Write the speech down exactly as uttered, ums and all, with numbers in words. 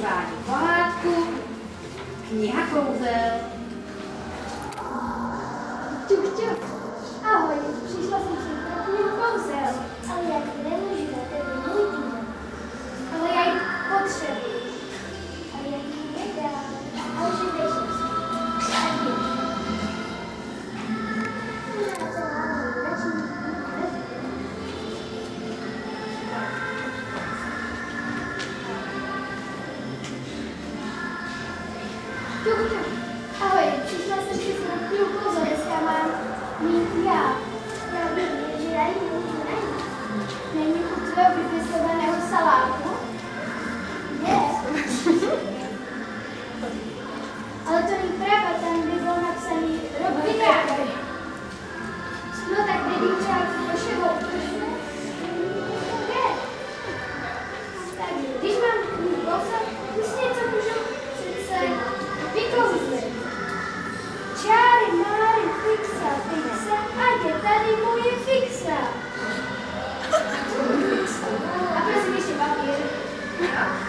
Vyšívání pohádku, kniha kouzel. Čuk, čuk. Ahoj, přišla jsem si pro knihu kouzel. Ale já ti nemůžu na tebe můj týden. Ale já ji potřebuji. Ale já ti nedám. Ale že běžím se. Tak běž. Čuk, čuk. Ahoj, přišla jsem si pro knihu kouzel. Dneska mám mít já. Já vím, že já ji můžu najít. Není u tvého vypěstovaného salátu? Je. Ale to není pravda, tam by bylo napsaný Robinák. No tak vidím třeba v vašeho pršu. Je. Tak když mám knihu kouzel, už něco můžu přece vykouzlit. Čáry, máry, fixa, fixa, ať je tady moje fixa. A prosím ještě papír.